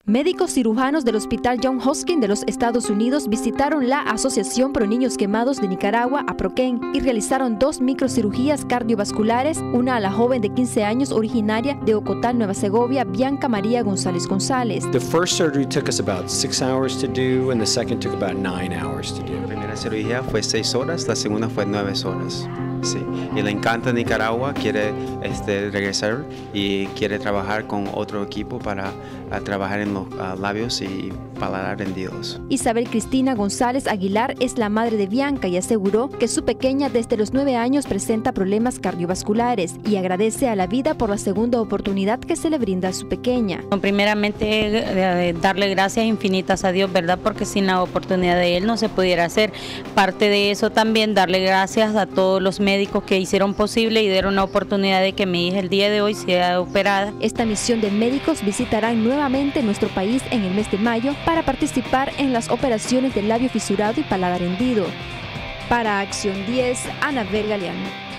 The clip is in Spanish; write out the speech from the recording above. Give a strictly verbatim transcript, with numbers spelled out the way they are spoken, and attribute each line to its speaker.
Speaker 1: Médicos cirujanos del Hospital Johns Hopkins de los Estados Unidos visitaron la Asociación Pro Niños Quemados de Nicaragua, APROQUEN, y realizaron dos microcirugías cardiovasculares, una a la joven de quince años originaria de Ocotal, Nueva Segovia, Bianca María González González.
Speaker 2: The first surgery took us about six hours to do, and the second took about nine hours to do.
Speaker 3: La primera cirugía fue seis horas, la segunda fue nueve horas. Sí, y le encanta Nicaragua, quiere este, regresar y quiere trabajar con otro equipo para a, trabajar en los uh, labios y paladar hendidos.
Speaker 1: Isabel Cristina González Aguilar es la madre de Bianca y aseguró que su pequeña desde los nueve años presenta problemas cardiovasculares y agradece a la vida por la segunda oportunidad que se le brinda a su pequeña.
Speaker 4: Primeramente, eh, darle gracias infinitas a Dios, ¿verdad? Porque sin la oportunidad de él no se pudiera hacer. Parte de eso también, darle gracias a todos los médicos médicos que hicieron posible y dieron la oportunidad de que mi hija el día de hoy sea operada.
Speaker 1: Esta misión de médicos visitará nuevamente nuestro país en el mes de mayo para participar en las operaciones del labio fisurado y paladar hendido. Para Acción diez, Anabel Galeano.